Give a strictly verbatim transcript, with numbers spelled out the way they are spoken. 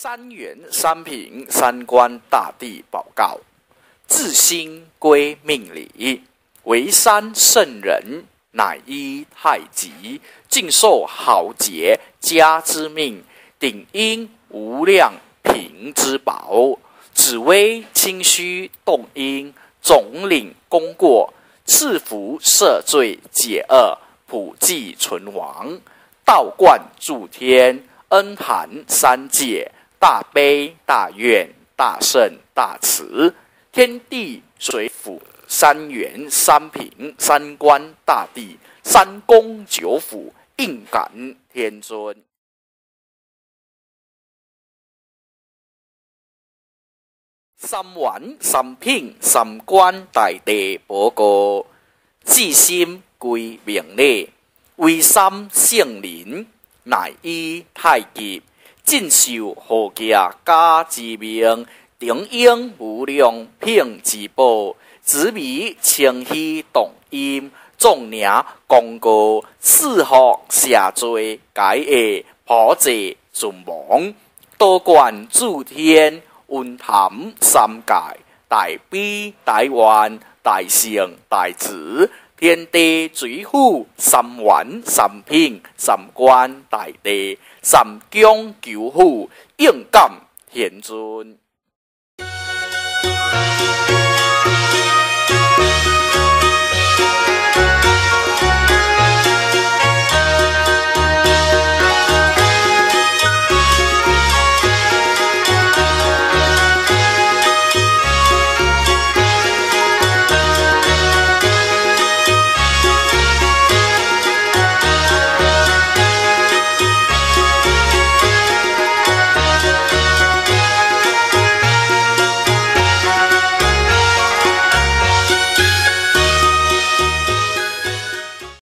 三元三品三官大帝宝誥，自心归命理，为山圣人，乃依太极，尽受豪杰家之命，顶因无量品之宝，紫微清虚动因，总领功过，赐福赦罪解厄，普济存亡，道观助天，恩涵三界，大悲大愿大圣大慈，天地水府三元三品三官大帝，三公九府应感天尊。三元三品三官大帝宝誥，至心归命理，为三圣人，乃依太极，尽受豪杰家之命，顶应无量品之宝，紫微清虚动因，众领功过，赐福赦罪解厄，普济存亡，道观助天，恩涵三界，大悲大愿大圣大慈，天地水府三元三品三官大帝，三公九府应感天尊。